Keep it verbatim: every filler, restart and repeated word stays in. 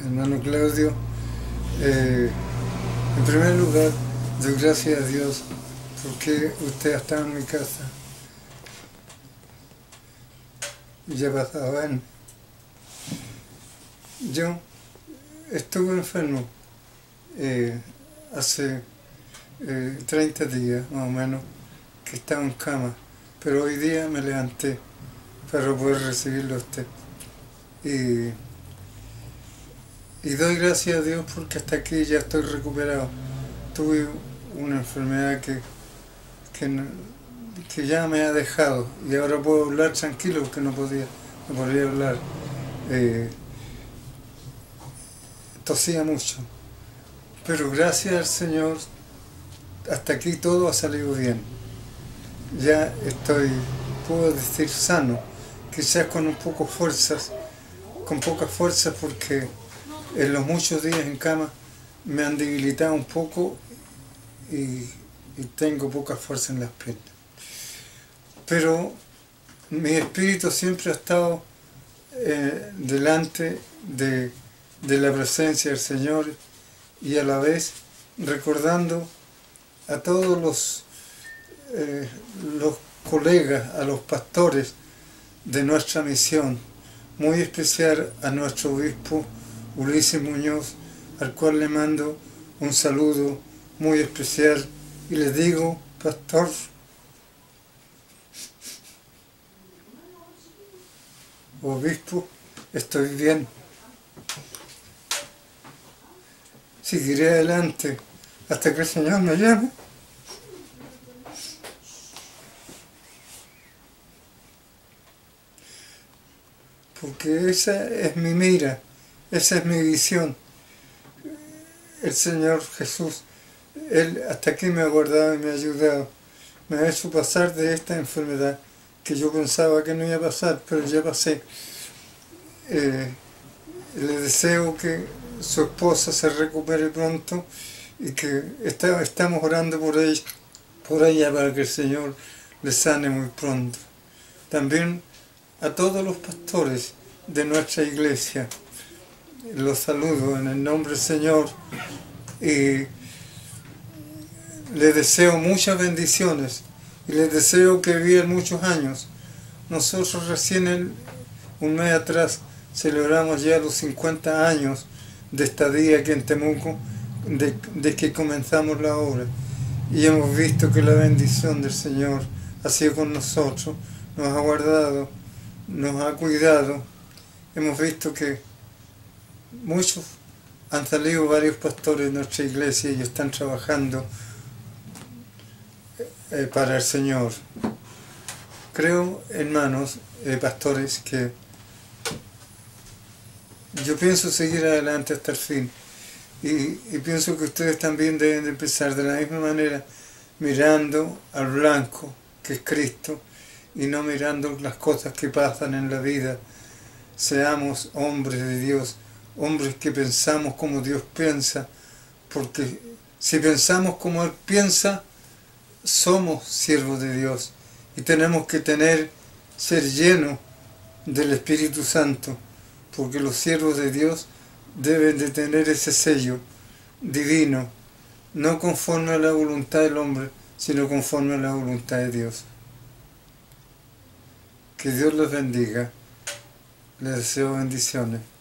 hermano Claudio. Eh, en primer lugar, doy gracias a Dios porque usted ha estado en mi casa y ya pasaba en. Yo estuve enfermo eh, hace eh, treinta días más o menos que estaba en cama, pero hoy día me levanté para poder recibirlo a usted. Y, y doy gracias a Dios porque hasta aquí ya estoy recuperado. Tuve una enfermedad que, que, no, que ya me ha dejado y ahora puedo hablar tranquilo porque no podía, no podía hablar. Eh, tosía mucho, pero gracias al Señor hasta aquí todo ha salido bien. Ya estoy, puedo decir, sano, quizás con un poco fuerzas, con pocas fuerzas porque en los muchos días en cama me han debilitado un poco y, y tengo poca fuerza en las piernas. Pero mi espíritu siempre ha estado eh, delante de, de la presencia del Señor y a la vez recordando a todos los, eh, los colegas, a los pastores de nuestra misión, muy especial a nuestro obispo Ulises Muñoz, al cual le mando un saludo muy especial y le digo, pastor, obispo, estoy bien, seguiré adelante hasta que el Señor me llame. Porque esa es mi mira, esa es mi visión. El Señor Jesús, Él hasta aquí me ha guardado y me ha ayudado, me ha hecho pasar de esta enfermedad que yo pensaba que no iba a pasar, pero ya pasé. Eh, le deseo que su esposa se recupere pronto y que está, estamos orando por ella, por ella para que el Señor le sane muy pronto. También a todos los pastores de nuestra iglesia los saludo en el nombre del Señor y les deseo muchas bendiciones y les deseo que vivan muchos años. Nosotros recién el, un mes atrás celebramos ya los cincuenta años de estadía aquí en Temuco, de, de que comenzamos la obra, y hemos visto que la bendición del Señor ha sido con nosotros, nos ha guardado, nos ha cuidado. Hemos visto que muchos han salido, varios pastores de nuestra iglesia y están trabajando eh, para el Señor. Creo, hermanos, eh, pastores, que yo pienso seguir adelante hasta el fin y, y pienso que ustedes también deben de empezar de la misma manera, mirando al blanco que es Cristo y no mirando las cosas que pasan en la vida. Seamos hombres de Dios, hombres que pensamos como Dios piensa, porque si pensamos como Él piensa, somos siervos de Dios y tenemos que tener, ser llenos del Espíritu Santo, porque los siervos de Dios deben de tener ese sello divino, no conforme a la voluntad del hombre, sino conforme a la voluntad de Dios. Que Dios los bendiga. Les deseo bendiciones.